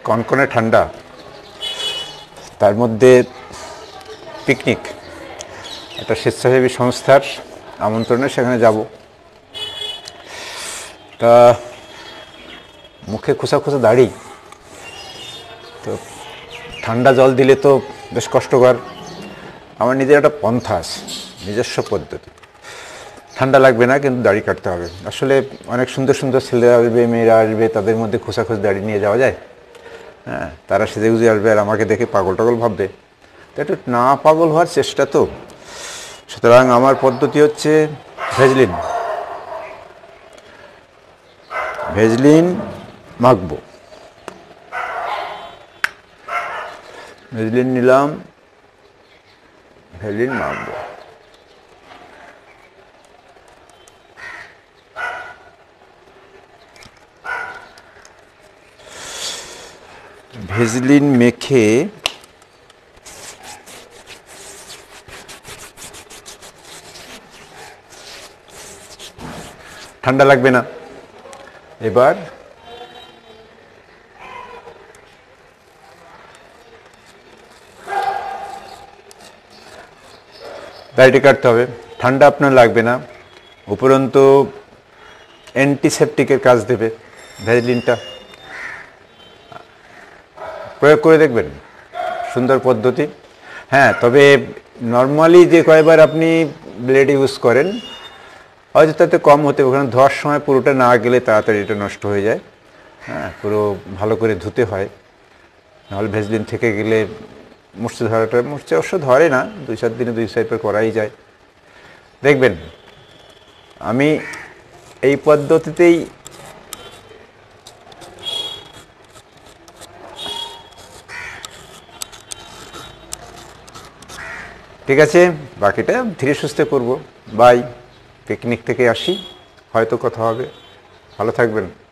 কনকনে ঠান্ডা, তার মধ্যে পিকনিক, একটা স্বেচ্ছাসেবী সংস্থার আমন্ত্রণে সেখানে যাব। তা মুখে খোসা খোসা দাড়ি, তো ঠান্ডা জল দিলে তো বেশ কষ্টকর। আমার নিজের একটা পন্থা আছে, নিজস্ব পদ্ধতি। ঠান্ডা লাগবে না, কিন্তু দাড়ি কাটতে হবে। আসলে অনেক সুন্দর সুন্দর ছেলেরা আসবে, মেয়েরা আসবে, তাদের মধ্যে খোসা খোসা দাড়ি নিয়ে যাওয়া যায়? হ্যাঁ, তারা সেজে গুজে আসবে আর আমাকে দেখে পাগল টাগল ভাববে। তো একটু না পাগল হওয়ার চেষ্টা তো। সুতরাং আমার পদ্ধতি হচ্ছে ভেজলিন মাখবো। ভেজলিন নিলাম, ভেজলিন মাখবো। ভেজলিন মেখে ঠান্ডা লাগবে না। এবার দাড়িটি কাটতে হবে। ঠান্ডা আপনার লাগবে না, উপরন্তু অ্যান্টিসেপটিকের কাজ দেবে ভ্যাজলিনটা। প্রয়োগ করে দেখবেন, সুন্দর পদ্ধতি। হ্যাঁ, তবে নর্মালি যে কয়বার আপনি ব্লেড ইউজ করেন হয়তো তাতে কম হতে, ওখানে ধোয়ার সময় পুরোটা না গেলে তাড়াতাড়ি এটা নষ্ট হয়ে যায়। হ্যাঁ, পুরো ভালো করে ধুতে হয়, নাহলে ভেজলিন থেকে গেলে মুছতে অবশ্য ধরে না, 2-4 দিনে 2 করাই যায়। দেখবেন আমি এই পদ্ধতিতেই ঠিক আছে, বাকিটা ধীরে সুস্থে করব। বাই, পিকনিক থেকে আসি, হয়তো কথা হবে। ভালো থাকবেন।